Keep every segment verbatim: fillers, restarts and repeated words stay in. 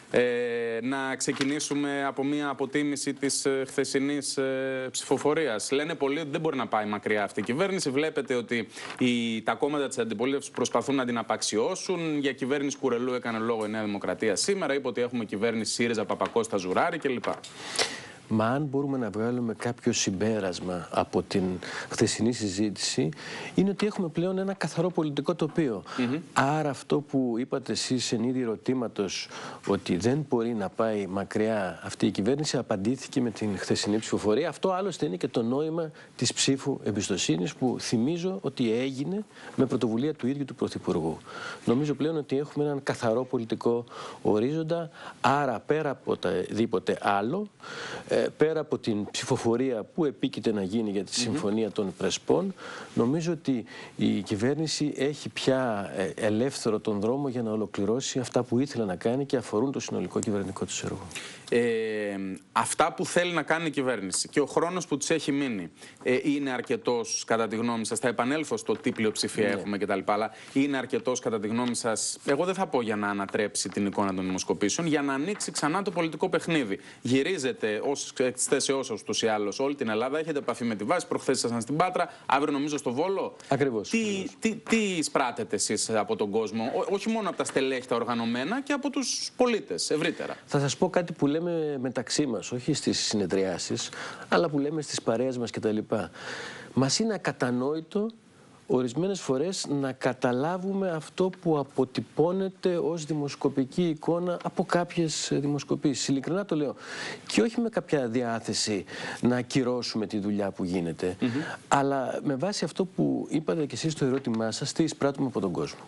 Ε, να ξεκινήσουμε από μια αποτίμηση της ε, χθεσινής ε, ψηφοφορίας. Λένε πολλοί ότι δεν μπορεί να πάει μακριά αυτή η κυβέρνηση. Βλέπετε ότι οι, τα κόμματα της αντιπολίτευσης προσπαθούν να την απαξιώσουν. Για κυβέρνηση Κουρελού έκανε λόγο η Νέα Δημοκρατία σήμερα. Είπε ότι έχουμε κυβέρνηση ΣΥΡΙΖΑ, Παπακώστα, Ζουράρη κλπ. Μα αν μπορούμε να βγάλουμε κάποιο συμπέρασμα από την χθεσινή συζήτηση, είναι ότι έχουμε πλέον ένα καθαρό πολιτικό τοπίο. Mm-hmm. Άρα αυτό που είπατε εσείς εν είδη ερωτήματος, ότι δεν μπορεί να πάει μακριά αυτή η κυβέρνηση, απαντήθηκε με την χθεσινή ψηφοφορία. Αυτό άλλωστε είναι και το νόημα της ψήφου εμπιστοσύνης, που θυμίζω ότι έγινε με πρωτοβουλία του ίδιου του Πρωθυπουργού. Νομίζω πλέον ότι έχουμε έναν καθαρό πολιτικό ορίζοντα, άρα πέρα από οτιδήποτε άλλο, πέρα από την ψηφοφορία που επίκειται να γίνει για τη Συμφωνία των Πρεσπών, νομίζω ότι η κυβέρνηση έχει πια ελεύθερο τον δρόμο για να ολοκληρώσει αυτά που ήθελε να κάνει και αφορούν το συνολικό κυβερνητικό της έργο. Ε, αυτά που θέλει να κάνει η κυβέρνηση και ο χρόνος που της έχει μείνει ε, είναι αρκετός κατά τη γνώμη σας? Θα επανέλθω στο τι πλειοψηφία ναι. έχουμε κτλ. Αλλά είναι αρκετός κατά τη γνώμη σας? Εγώ δεν θα πω για να ανατρέψει την εικόνα των δημοσκοπήσεων, για να ανοίξει ξανά το πολιτικό παιχνίδι. Γυρίζετε ως εκθέση όσους τους ή άλλως όλη την Ελλάδα, έχετε επαφή με τη βάση. Προχθές ήσασταν στην Πάτρα, αύριο νομίζω στο Βόλο. Ακριβώς. Τι, τι, τι σπράτετε εσείς από τον κόσμο, Ό, όχι μόνο από τα στελέχη τα οργανωμένα, και από τους πολίτες ευρύτερα? Θα σας πω κάτι που λέμε μεταξύ μας, όχι στις συνεδριάσεις, αλλά που λέμε στις παρέες μας κτλ. Μας είναι ακατανόητο ορισμένες φορές να καταλάβουμε αυτό που αποτυπώνεται ως δημοσκοπική εικόνα από κάποιες δημοσκοπήσεις. Ειλικρινά το λέω. Και όχι με κάποια διάθεση να ακυρώσουμε τη δουλειά που γίνεται, mm-hmm. αλλά με βάση αυτό που είπατε και εσείς στο ερώτημά σας, τι εισπράττουμε από τον κόσμο.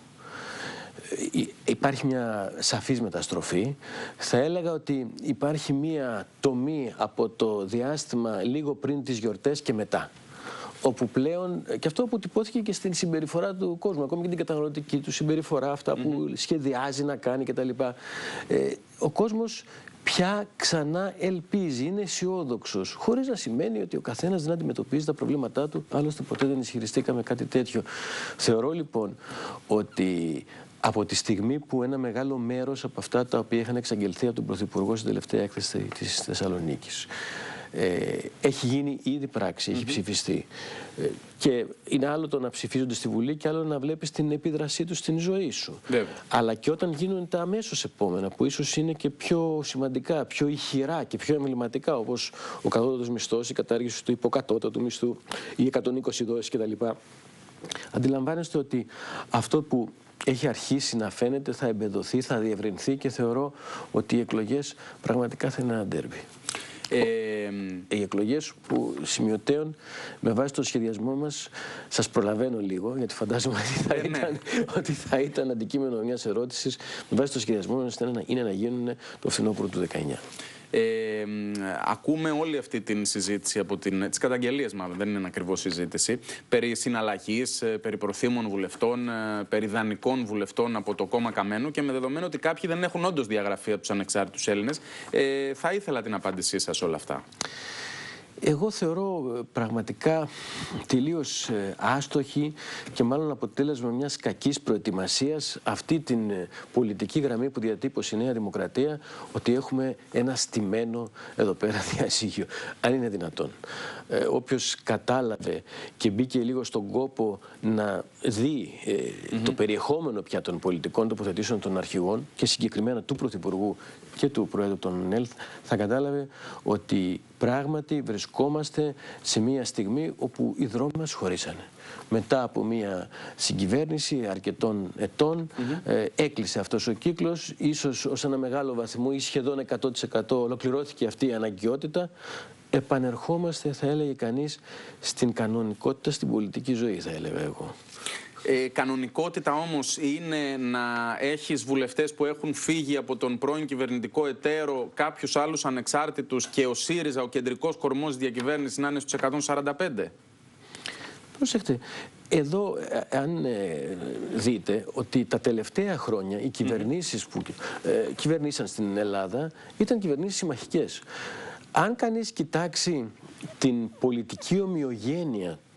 Υπάρχει μια σαφής μεταστροφή. Θα έλεγα ότι υπάρχει μια τομή από το διάστημα λίγο πριν τις γιορτές και μετά, όπου πλέον, και αυτό αποτυπώθηκε και στην συμπεριφορά του κόσμου, ακόμη και την καταναλωτική του συμπεριφορά, αυτά που mm-hmm. σχεδιάζει να κάνει κτλ. Ε, ο κόσμος πια ξανά ελπίζει, είναι αισιόδοξος, χωρίς να σημαίνει ότι ο καθένας δεν αντιμετωπίζει τα προβλήματά του. Άλλωστε ποτέ δεν ισχυριστήκαμε κάτι τέτοιο. Θεωρώ λοιπόν ότι από τη στιγμή που ένα μεγάλο μέρος από αυτά τα οποία είχαν εξαγγελθεί από τον Πρωθυπουργό στην τελευταία έκθεση της Θεσσαλονίκης ε, έχει γίνει ήδη πράξη, έχει mm-hmm. ψηφιστεί. Ε, και είναι άλλο το να ψηφίζονται στη Βουλή και άλλο να βλέπεις την επίδρασή τους στην ζωή σου. Βέβαια. Αλλά και όταν γίνουν τα αμέσως επόμενα, που ίσως είναι και πιο σημαντικά, πιο ηχηρά και πιο εμβληματικά, όπως ο κατώτατος μισθός, η κατάργηση του υποκατώτατου μισθού, οι εκατόν είκοσι δόσεις κτλ. Αντιλαμβάνεστε ότι αυτό που έχει αρχίσει να φαίνεται θα εμπεδοθεί, θα διευρυνθεί, και θεωρώ ότι οι εκλογές πραγματικά θα είναι ένα ντέρμπι. Ε, οι εκλογές που σημειωτέων, με βάση το σχεδιασμό μας, σας προλαβαίνω λίγο, γιατί φαντάζομαι ότι θα, ε, ήταν, ναι. ότι θα ήταν αντικείμενο μιας ερώτησης, με βάση το σχεδιασμό μας είναι να γίνουν το φθινόπωρο του δεκαεννιά. Ε, ακούμε όλη αυτή την συζήτηση από την, τις καταγγελίες, μάλλον δεν είναι ακριβώς συζήτηση, περί συναλλαγής, περί προθήμων βουλευτών, περί δανεικών βουλευτών από το κόμμα Καμένου, και με δεδομένο ότι κάποιοι δεν έχουν όντως διαγραφεί από τους ανεξάρτητους Έλληνες. Ε, θα ήθελα την απάντησή σας όλα αυτά. Εγώ θεωρώ πραγματικά τελείως άστοχη και μάλλον αποτέλεσμα μιας κακής προετοιμασίας αυτή την πολιτική γραμμή που διατύπωσε η Νέα Δημοκρατία, ότι έχουμε ένα στημένο εδώ πέρα διαζύγιο. Αν είναι δυνατόν. Ε, όποιος κατάλαβε και μπήκε λίγο στον κόπο να δει ε, mm-hmm. το περιεχόμενο πια των πολιτικών τοποθετήσεων των αρχηγών και συγκεκριμένα του Πρωθυπουργού και του Προέδρου των ΕΛΘ, θα κατάλαβε ότι πράγματι βρισκόμαστε σε μια στιγμή όπου οι δρόμοι μας χωρίσανε. Μετά από μια συγκυβέρνηση αρκετών ετών, mm-hmm. ε, έκλεισε αυτός ο κύκλος, ίσως ως ένα μεγάλο βαθμό ή σχεδόν εκατό τοις εκατό ολοκληρώθηκε αυτή η αναγκαιότητα. Επανερχόμαστε, θα έλεγε κανείς, στην κανονικότητα στην πολιτική ζωή, θα έλεγα εγώ. Ε, κανονικότητα όμως είναι να έχεις βουλευτές που έχουν φύγει από τον πρώην κυβερνητικό εταίρο, κάποιους άλλους ανεξάρτητους, και ο ΣΥΡΙΖΑ, ο κεντρικός κορμός διακυβέρνησης, να είναι στους εκατόν σαράντα πέντε? Προσέξτε, εδώ αν ε, δείτε ότι τα τελευταία χρόνια οι κυβερνήσεις που ε, κυβερνήσαν στην Ελλάδα ήταν κυβερνήσεις συμμαχικές. Αν κανείς κοιτάξει την πολιτική ομοιογένεια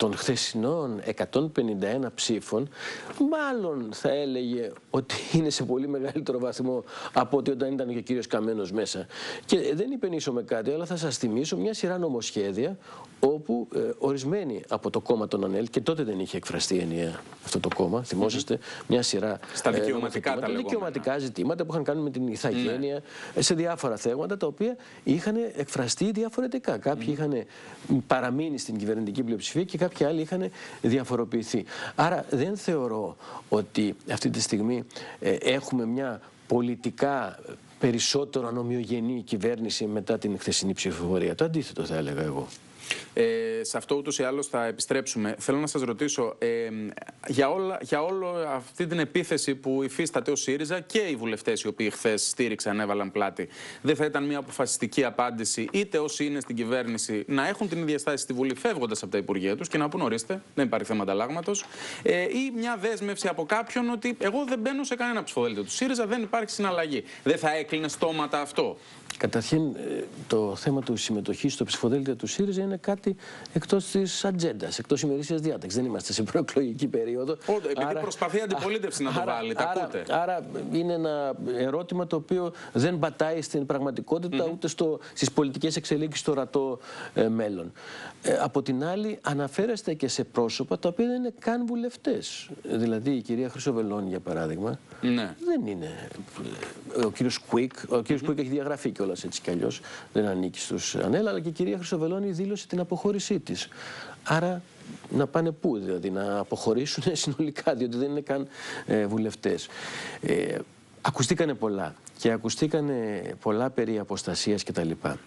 των χθεσινών εκατόν πενήντα ένα ψήφων, μάλλον θα έλεγε ότι είναι σε πολύ μεγαλύτερο βαθμό από ότι όταν ήταν και ο κύριος Καμένος μέσα. Και δεν υπενήσω με κάτι, αλλά θα σας θυμίσω μια σειρά νομοσχέδια όπου ε, ορισμένοι από το κόμμα των ΑΝΕΛ, και τότε δεν είχε εκφραστεί ενιαία αυτό το κόμμα, θυμόσαστε, mm-hmm. μια σειρά στα δικαιωματικά, ε, τα δικαιωματικά ζητήματα που είχαν κάνει με την ηθαγένεια, mm-hmm. σε διάφορα θέματα τα οποία είχαν εκφραστεί διαφορετικά. Κάποιοι mm-hmm. είχαν παραμείνει στην κυβερνητική πλειοψηφία και κάποιοι άλλοι είχαν διαφοροποιηθεί. Άρα δεν θεωρώ ότι αυτή τη στιγμή ε, έχουμε μια πολιτικά περισσότερο ανομοιογενή κυβέρνηση μετά την χθεσινή ψηφοφορία. Το αντίθετο θα έλεγα εγώ. Ε, σε αυτό ούτως ή άλλως θα επιστρέψουμε. Θέλω να σας ρωτήσω, ε, για, όλα, για όλη αυτή την επίθεση που υφίσταται ο ΣΥΡΙΖΑ και οι βουλευτές οι οποίοι χθες στήριξαν, έβαλαν πλάτη, δεν θα ήταν μια αποφασιστική απάντηση είτε όσοι είναι στην κυβέρνηση να έχουν την ίδια στάση στη Βουλή φεύγοντας από τα Υπουργεία τους και να πούν ορίστε, δεν υπάρχει θέμα ανταλλάγματος, ε, ή μια δέσμευση από κάποιον ότι εγώ δεν μπαίνω σε κανένα ψηφοδέλτιο του ΣΥΡΙΖΑ, δεν υπάρχει συναλλαγή. Δεν θα έκλεινε στόματα αυτό? Καταρχήν, το θέμα του συμμετοχής στο ψηφοδέλτιο του ΣΥΡΙΖΑ είναι κάτι εκτός της ατζέντας, εκτός ημερήσιας διάταξης. Δεν είμαστε σε προεκλογική περίοδο. Ό, επειδή άρα, προσπαθεί η αντιπολίτευση να το άρα, βάλει, τα άρα, ακούτε. Άρα είναι ένα ερώτημα το οποίο δεν πατάει στην πραγματικότητα mm-hmm. ούτε στο, στις πολιτικές εξελίξεις στο ορατό ε, μέλλον. Ε, από την άλλη, αναφέρεστε και σε πρόσωπα τα οποία δεν είναι καν βουλευτές. Δηλαδή, η κυρία Χρυσοβελώνη, για παράδειγμα, ναι. δεν είναι. Ο κύριος Κουίκ, ο κύριος mm-hmm. Κουίκ έχει διαγραφεί κιόλας έτσι κι αλλιώς, δεν ανήκει στους ΑΝΕΛ, αλλά και η κυρία Χρυσοβελώνη δήλωσε την αποχώρησή της. Άρα να πάνε πού, δηλαδή να αποχωρήσουν συνολικά, διότι δεν είναι καν ε, βουλευτές. Ε, ακουστήκανε πολλά και ακουστήκανε πολλά περί αποστασίας κτλ.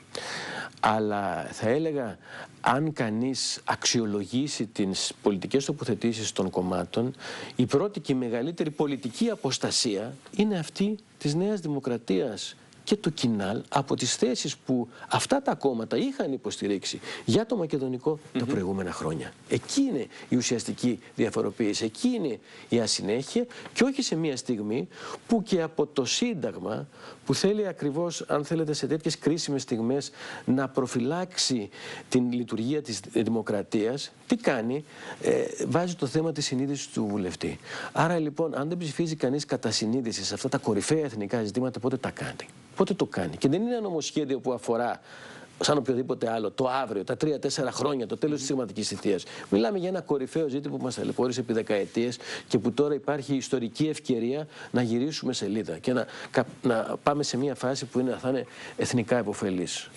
Αλλά θα έλεγα, αν κανείς αξιολογήσει τις πολιτικές τοποθετήσεις των κομμάτων, η πρώτη και η μεγαλύτερη πολιτική αποστασία είναι αυτή της Νέας Δημοκρατίας και το Κινάλ από τις θέσεις που αυτά τα κόμματα είχαν υποστηρίξει για το μακεδονικό mm-hmm. τα προηγούμενα χρόνια. Εκεί είναι η ουσιαστική διαφοροποίηση, εκεί είναι η ασυνέχεια και όχι σε μια στιγμή που και από το Σύνταγμα που θέλει ακριβώς, αν θέλετε, σε τέτοιες κρίσιμες στιγμές να προφυλάξει την λειτουργία της δημοκρατίας, τι κάνει, ε, βάζει το θέμα της συνείδησης του βουλευτή. Άρα λοιπόν, αν δεν ψηφίζει κανείς κατά συνείδηση σε αυτά τα κορυφαία εθνικά ζητήματα, πότε τα κάνει. Πότε το κάνει. Και δεν είναι ένα νομοσχέδιο που αφορά, σαν οποιοδήποτε άλλο, το αύριο, τα τρία-τέσσερα χρόνια, το τέλος της συνταγματικής θητείας. Μιλάμε για ένα κορυφαίο ζήτημα που μας ταλαιπώρησε επί δεκαετίες και που τώρα υπάρχει ιστορική ευκαιρία να γυρίσουμε σελίδα και να, να πάμε σε μια φάση που είναι, θα είναι εθνικά υποφελής.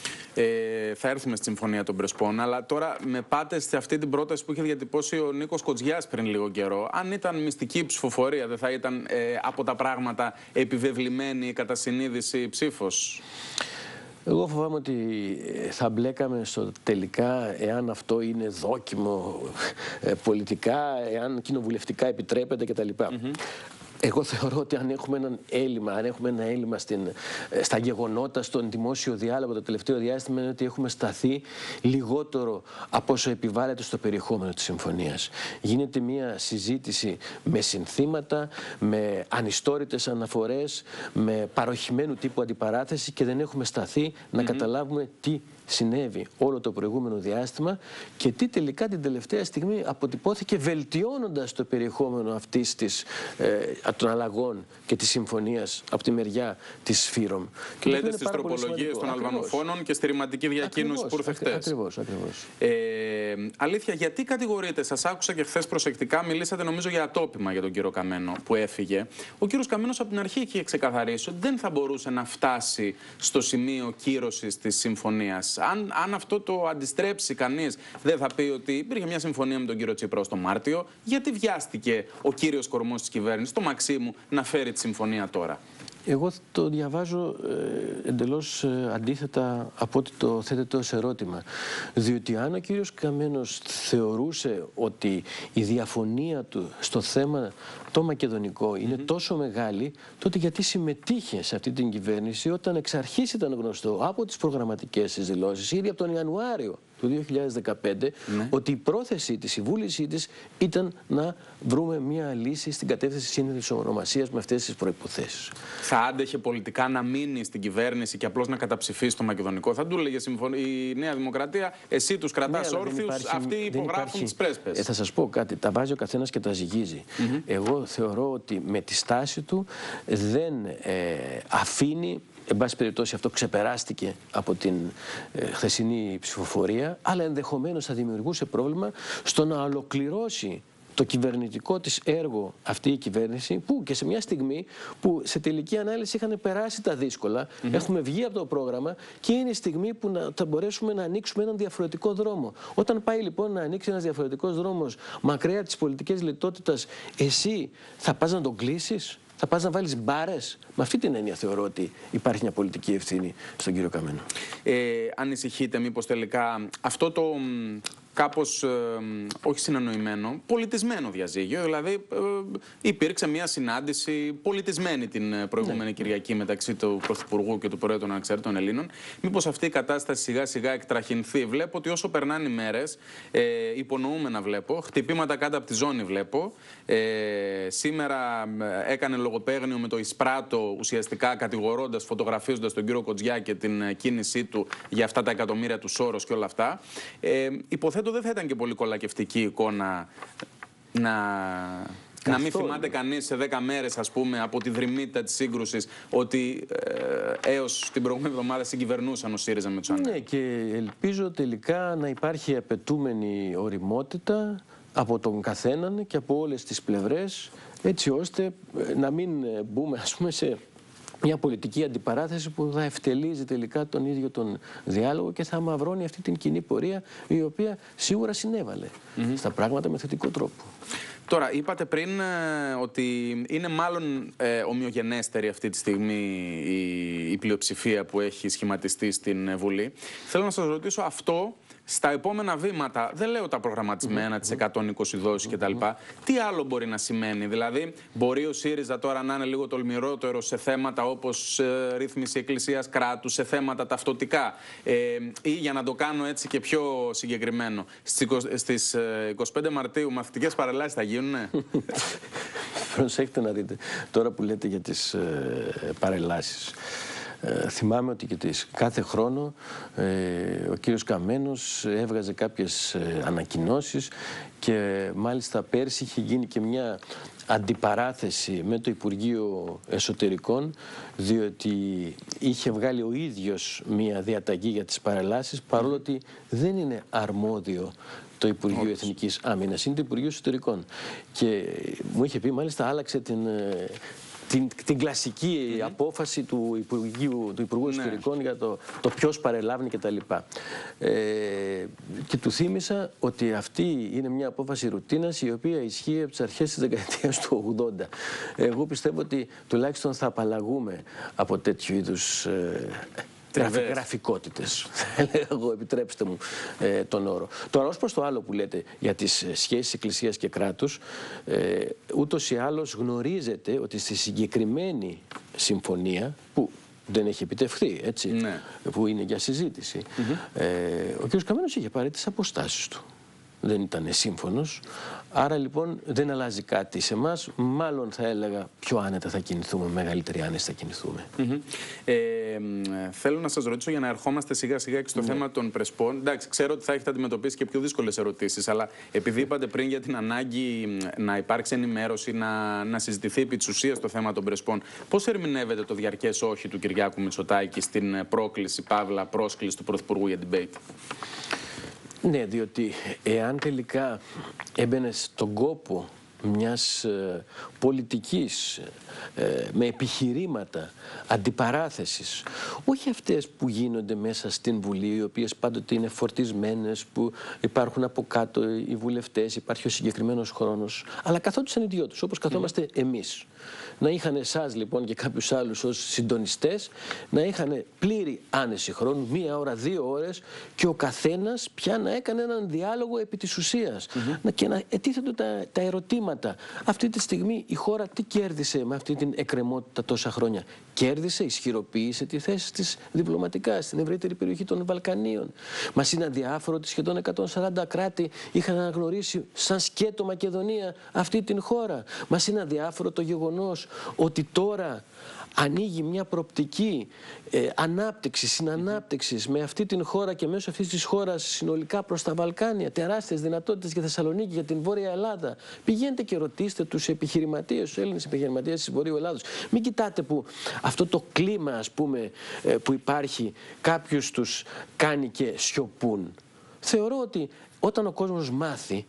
Ε, θα έρθουμε στη Συμφωνία των Πρεσπών, αλλά τώρα με πάτε σε αυτή την πρόταση που είχε διατυπώσει ο Νίκος Κοτζιάς πριν λίγο καιρό. Αν ήταν μυστική ψηφοφορία, δεν θα ήταν ε, από τα πράγματα επιβεβλημένη κατά συνείδηση ψήφος? Εγώ φοβάμαι ότι θα μπλέκαμε στο τελικά εάν αυτό είναι δόκιμο ε, πολιτικά, εάν κοινοβουλευτικά επιτρέπεται κτλ. Mm-hmm. Εγώ θεωρώ ότι αν έχουμε έναν έλλειμμα, αν έχουμε ένα έλλειμμα στην, στα γεγονότα, στον δημόσιο διάλογο το τελευταίο διάστημα, είναι ότι έχουμε σταθεί λιγότερο από όσο επιβάλλεται στο περιεχόμενο της συμφωνίας. Γίνεται μια συζήτηση με συνθήματα, με ανιστόρητες αναφορές, με παροχημένου τύπου αντιπαράθεση και δεν έχουμε σταθεί να mm-hmm. καταλάβουμε τι συνέβη όλο το προηγούμενο διάστημα και τι τελικά την τελευταία στιγμή αποτυπώθηκε βελτιώνοντας το περιεχόμενο αυτής της, ε, των αλλαγών και της συμφωνίας από τη μεριά της ΦΥΡΟΜ. Λέτε στις τροπολογίες των Αλβανοφώνων και στη ρηματική διακοίνωση που ήρθε χτες. Ακριβώς, ακριβώς. Ε, αλήθεια, γιατί κατηγορείτε? Σας άκουσα και χθες προσεκτικά, μιλήσατε νομίζω για ατόπιμα για τον κύριο Καμένο που έφυγε. Ο κύριος Καμένος από την αρχή είχε ξεκαθαρίσει ότι δεν θα μπορούσε να φτάσει στο σημείο κύρωσης της συμφωνίας. Αν, αν αυτό το αντιστρέψει κανείς, δεν θα πει ότι υπήρχε μια συμφωνία με τον κύριο Τσίπρα το Μάρτιο? Γιατί βιάστηκε ο κύριος κορμός της κυβέρνησης, το Μαξίμου, να φέρει τη συμφωνία τώρα? Εγώ το διαβάζω ε, εντελώς ε, αντίθετα από ό,τι το θέτεται ως ερώτημα. Διότι αν ο κύριος Καμένος θεωρούσε ότι η διαφωνία του στο θέμα το μακεδονικό είναι mm-hmm. τόσο μεγάλη, τότε γιατί συμμετείχε σε αυτή την κυβέρνηση όταν εξ αρχής ήταν γνωστό από τις προγραμματικές της δηλώσεις, ήδη από τον Ιανουάριο, του δύο χιλιάδες δεκαπέντε ναι. ότι η πρόθεσή της, η βούλησή της ήταν να βρούμε μια λύση στην κατεύθυνση σύνθεσης ονομασίας με αυτές τις προϋποθέσεις. Θα άντεχε πολιτικά να μείνει στην κυβέρνηση και απλώς να καταψηφίσει το μακεδονικό? Θα του έλεγε η Νέα Δημοκρατία, εσύ τους κρατάς ναι, όρθιους, αυτοί υπογράφουν τις πρέσπες. Ε, θα σας πω κάτι, τα βάζει ο καθένας και τα ζυγίζει. Mm-hmm. Εγώ θεωρώ ότι με τη στάση του δεν ε, αφήνει, εν πάση περιπτώσει αυτό ξεπεράστηκε από την ε, χθεσινή ψηφοφορία, αλλά ενδεχομένως θα δημιουργούσε πρόβλημα στο να ολοκληρώσει το κυβερνητικό της έργο αυτή η κυβέρνηση, που και σε μια στιγμή που σε τελική ανάλυση είχαν περάσει τα δύσκολα, mm-hmm. έχουμε βγει από το πρόγραμμα και είναι η στιγμή που να, θα μπορέσουμε να ανοίξουμε έναν διαφορετικό δρόμο. Όταν πάει λοιπόν να ανοίξει ένας διαφορετικός δρόμος μακριά της πολιτικής λιτότητας, εσύ θα πας να τον κλείσεις? Θα πας να βάλεις μπάρες? Με αυτή την έννοια θεωρώ ότι υπάρχει μια πολιτική ευθύνη στον κύριο Καμένο. Ε, ανησυχείτε μήπως τελικά αυτό το κάπως, ε, όχι συνεννοημένο, πολιτισμένο διαζύγιο? Δηλαδή ε, υπήρξε μια συνάντηση πολιτισμένη την προηγούμενη ναι. Κυριακή μεταξύ του Πρωθυπουργού και του Προέδρου των Ανεξαρτήτων Ελλήνων. Μήπως αυτή η κατάσταση σιγά σιγά εκτραχυνθεί? Βλέπω ότι όσο περνάνε οι μέρες, ε, υπονοούμενα βλέπω, χτυπήματα κάτω από τη ζώνη βλέπω. Ε, σήμερα έκανε λογοπαίγνιο με το Εισπράτο, ουσιαστικά κατηγορώντας, φωτογραφίζοντας τον κύριο Κοτζιά και την κίνησή του για αυτά τα εκατομμύρια του Σόρος και όλα αυτά. Ε, υποθέτω δεν θα ήταν και πολύ κολακευτική εικόνα να... Να μην θυμάται κανείς σε δέκα μέρες, ας πούμε, από τη δρυμύτητα της σύγκρουσης, ότι ε, έως την προηγούμενη εβδομάδα συγκυβερνούσαν ο ΣΥΡΙΖΑ με τους ΑΝΕΛ. Ναι, και ελπίζω τελικά να υπάρχει απαιτούμενη ωριμότητα από τον καθέναν και από όλες τις πλευρές, έτσι ώστε να μην μπούμε, ας πούμε, σε μια πολιτική αντιπαράθεση που θα ευτελίζει τελικά τον ίδιο τον διάλογο και θα αμαυρώνει αυτή την κοινή πορεία, η οποία σίγουρα συνέβαλε mm-hmm. στα πράγματα με θετικό τρόπο. Τώρα, είπατε πριν ε, ότι είναι μάλλον ε, ομοιογενέστερη αυτή τη στιγμή η, η πλειοψηφία που έχει σχηματιστεί στην Βουλή. Θέλω να σας ρωτήσω αυτό στα επόμενα βήματα, δεν λέω τα προγραμματισμένα mm-hmm. τις εκατόν είκοσι δόσεις κτλ. Mm-hmm. Τι άλλο μπορεί να σημαίνει? Δηλαδή, μπορεί ο ΣΥΡΙΖΑ τώρα να είναι λίγο τολμηρότερο σε θέματα όπως ε, ρύθμιση εκκλησίας κράτους, σε θέματα ταυτοτικά. Ε, ή για να το κάνω έτσι και πιο συγκεκριμένο, στις είκοσι πέντε Μαρτίου μαθητικές παρελάσεις θα γίνουνε? Προσέχετε να δείτε, τώρα που λέτε για τις ε, παρελάσεις. Ε, θυμάμαι ότι και τις, κάθε χρόνο ε, ο κύριος Καμένος έβγαζε κάποιες ε, ανακοινώσεις και μάλιστα πέρσι είχε γίνει και μια αντιπαράθεση με το Υπουργείο Εσωτερικών, διότι είχε βγάλει ο ίδιος μια διαταγή για τις παρελάσεις, παρόλο ότι δεν είναι αρμόδιο το Υπουργείο Όλους. Εθνικής Άμυνας, είναι το Υπουργείο Εσωτερικών. Και μου είχε πει, μάλιστα άλλαξε την... Την, την κλασική mm-hmm. απόφαση του Υπουργείου, του Υπουργού Εσωτερικών ναι. για το, το ποιος παρελάβει κτλ. Ε, και του θύμισα ότι αυτή είναι μια απόφαση ρουτίνας η οποία ισχύει από τις αρχές της δεκαετίας του ογδόντα. Εγώ πιστεύω ότι τουλάχιστον θα απαλλαγούμε από τέτοιου είδους ε, γραφικότητες. Εγώ, επιτρέψτε μου ε, τον όρο. Τώρα, ως προς το άλλο που λέτε για τις σχέσεις εκκλησίας και κράτους, ε, ούτως ή άλλως γνωρίζετε ότι στη συγκεκριμένη συμφωνία που δεν έχει επιτευχθεί, έτσι, ναι. που είναι για συζήτηση, mm-hmm. ε, ο κ. Καμένος είχε πάρει τις αποστάσεις του. Δεν ήταν σύμφωνος. Άρα λοιπόν δεν αλλάζει κάτι σε εμάς. Μάλλον θα έλεγα πιο άνετα θα κινηθούμε, μεγαλύτερη άνεση θα κινηθούμε. Mm-hmm. ε, θέλω να σας ρωτήσω για να ερχόμαστε σιγά σιγά και στο mm-hmm. θέμα των Πρεσπών. Εντάξει, ξέρω ότι θα έχετε αντιμετωπίσει και πιο δύσκολες ερωτήσεις, αλλά επειδή είπατε πριν για την ανάγκη να υπάρξει ενημέρωση, να, να συζητηθεί επί της ουσίας το θέμα των Πρεσπών, πώς ερμηνεύεται το διαρκές όχι του Κυριάκου Μητσοτάκη στην πρόκληση, παύλα, πρόσκληση του Πρωθυπουργού για debate? Ναι, διότι εάν τελικά έμπαινε στον κόπο μιας ε, πολιτικής ε, με επιχειρήματα αντιπαράθεσης, όχι αυτές που γίνονται μέσα στην Βουλή, οι οποίες πάντοτε είναι φορτισμένες, που υπάρχουν από κάτω οι βουλευτές, υπάρχει ο συγκεκριμένος χρόνος, αλλά καθόντουσαν οι δυο τους, όπως καθόμαστε mm. εμείς. Να είχαν εσάς λοιπόν και κάποιους άλλους ως συντονιστές, να είχαν πλήρη άνεση χρόνου, μία ώρα, δύο ώρες, και ο καθένας πια να έκανε έναν διάλογο επί της ουσίας mm-hmm. και να ετίθενται τα, τα ερωτήματα κόμματα. Αυτή τη στιγμή η χώρα τι κέρδισε με αυτή την εκκρεμότητα τόσα χρόνια? Κέρδισε, ισχυροποίησε τη θέση της διπλωματικά στην ευρύτερη περιοχή των Βαλκανίων. Μας είναι αδιάφορο ότι σχεδόν εκατόν σαράντα κράτη είχαν αναγνωρίσει σαν σκέτο Μακεδονία αυτή την χώρα. Μας είναι αδιάφορο το γεγονός ότι τώρα ανοίγει μια προοπτική ε, ανάπτυξης, συνανάπτυξης με αυτή την χώρα και μέσω αυτής της χώρας συνολικά προς τα Βαλκάνια. Τεράστιες δυνατότητες για Θεσσαλονίκη, για την Βόρεια Ελλάδα. Πηγαίνετε και ρωτήστε τους επιχειρηματίες, τους Έλληνες επιχειρηματίες της Βορείου Ελλάδος. Μην κοιτάτε που αυτό το κλίμα, ας πούμε, ε, που υπάρχει, κάποιους τους κάνει και σιωπούν. Θεωρώ ότι όταν ο κόσμος μάθει,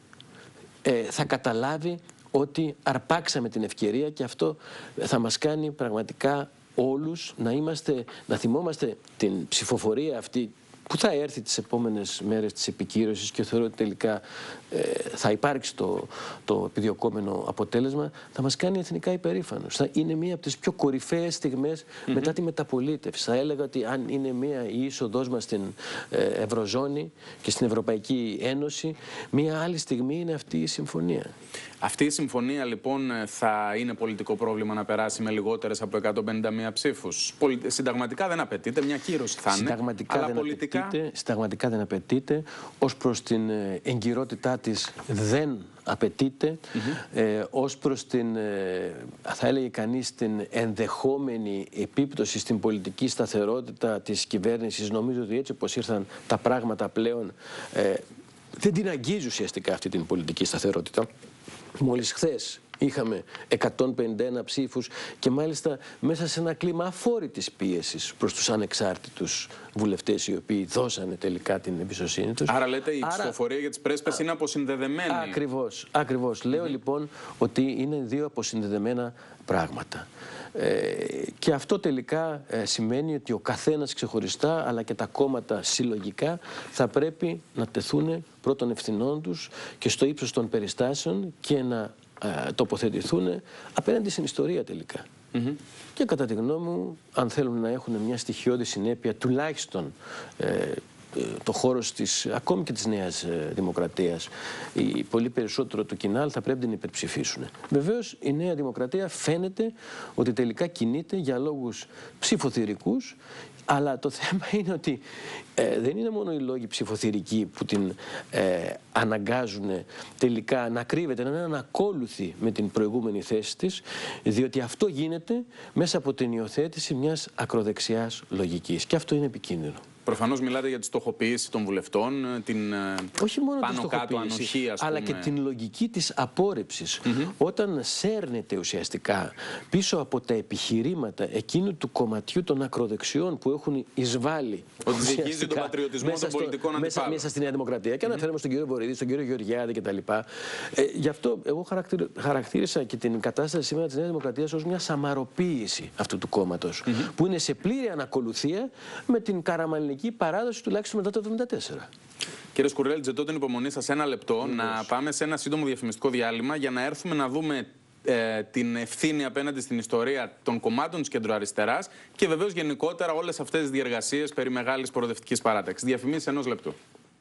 ε, θα καταλάβει ότι αρπάξαμε την ευκαιρία και αυτό θα μας κάνει πραγματικά όλους να, είμαστε, να θυμόμαστε την ψηφοφορία αυτή που θα έρθει τις επόμενες μέρες της επικύρωσης και θεωρώ ότι τελικά ε, θα υπάρξει το, το επιδιωκόμενο αποτέλεσμα, θα μας κάνει εθνικά υπερήφανος. Θα είναι μία από τις πιο κορυφαίες στιγμές mm-hmm. μετά τη μεταπολίτευση. Θα έλεγα ότι αν είναι μία η είσοδός μας στην ε, Ευρωζώνη και στην Ευρωπαϊκή Ένωση, μία άλλη στιγμή είναι αυτή η συμφωνία. Αυτή η συμφωνία λοιπόν θα είναι πολιτικό πρόβλημα να περάσει με λιγότερες από εκατόν πενήντα μία ψήφους? Συνταγματικά δεν απαιτείται, μια κύρωση θα είναι, συνταγματικά αλλά δεν πολιτικά... Απαιτείται, συνταγματικά δεν απαιτείται, ως προς την εγκυρότητά της δεν απαιτείται, mm-hmm. ε, ως προς την, ε, θα έλεγε κανείς, την ενδεχόμενη επίπτωση στην πολιτική σταθερότητα της κυβέρνησης. Νομίζω ότι έτσι όπως ήρθαν τα πράγματα πλέον, ε, δεν την αγγίζει ουσιαστικά αυτή την πολιτική σταθερότητα. Μόλις χθες είχαμε εκατόν πενήντα ένα ψήφους και μάλιστα μέσα σε ένα κλίμα αφόρητης πίεσης προς τους ανεξάρτητους βουλευτές οι οποίοι δώσανε τελικά την εμπιστοσύνη τους. Άρα λέτε η Άρα... ψηφοφορία για τις πρέσπες είναι αποσυνδεδεμένη. Ακριβώς, ακριβώς. Λέω mm-hmm. λοιπόν ότι είναι δύο αποσυνδεδεμένα πράγματα. Ε, και αυτό τελικά ε, σημαίνει ότι ο καθένας ξεχωριστά αλλά και τα κόμματα συλλογικά θα πρέπει να τεθούν πρώτων ευθυνών τους και στο ύψος των περιστάσεων και να ε, τοποθετηθούν απέναντι στην ιστορία τελικά. Mm-hmm. Και κατά τη γνώμη μου, αν θέλουν να έχουν μια στοιχειώδη συνέπεια τουλάχιστον ε, το χώρος της, ακόμη και της Νέας Δημοκρατίας, η, πολύ περισσότερο του κοινάλ θα πρέπει να την υπερψηφίσουν. Βεβαίως η Νέα Δημοκρατία φαίνεται ότι τελικά κινείται για λόγους ψηφοθυρικούς, αλλά το θέμα είναι ότι ε, δεν είναι μόνο οι λόγοι ψηφοθυρικοί που την ε, αναγκάζουν τελικά να κρύβεται, να είναι ανακόλουθη με την προηγούμενη θέση της, διότι αυτό γίνεται μέσα από την υιοθέτηση μιας ακροδεξιάς λογικής. Και αυτό είναι επικίνδυνο. Προφανώς μιλάτε για τη στοχοποίηση των βουλευτών, την όχι μόνο πάνω τη κάτω ανοχή, ας αλλά πούμε. και την λογική της απόρριψης. Mm-hmm. Όταν σέρνεται ουσιαστικά πίσω από τα επιχειρήματα εκείνου του κομματιού των ακροδεξιών που έχουν εισβάλει. Ότι διεκδικεί τον πατριωτισμό των πολιτικών αντιπάλων. Μέσα, μέσα στη Νέα Δημοκρατία. Και αναφέρομαι mm-hmm. στον κύριο Βορύδη, στον κύριο Γεωργιάδη κτλ. Ε, γι' αυτό εγώ χαρακτήρισα και την κατάσταση σήμερα της Νέας Δημοκρατίας ως μια σαμαροποίηση αυτού του κόμματος. Mm-hmm. Που είναι σε πλήρη ανακολουθία με την καραμανλική παράδοση τουλάχιστον μετά το εβδομήντα τέσσερα. Κύριε Σκουρέλη, ζητώ την υπομονή σας ένα λεπτό mm-hmm. να πάμε σε ένα σύντομο διαφημιστικό διάλειμμα για να έρθουμε να δούμε ε, την ευθύνη απέναντι στην ιστορία των κομμάτων της κεντροαριστεράς και βεβαίως γενικότερα όλες αυτές τις διεργασίες περί μεγάλης προοδευτικής παράταξης. Διαφημίσεις ενός λεπτού.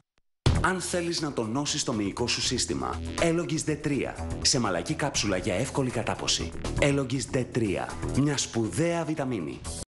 Αν θέλεις να τονώσεις το μυϊκό σου σύστημα, Elogis ντι τρία. Σε μαλακή κάψουλα για εύκολη κατάποση. Elogis ντι τρία. Μια σπουδαία βιταμίνη.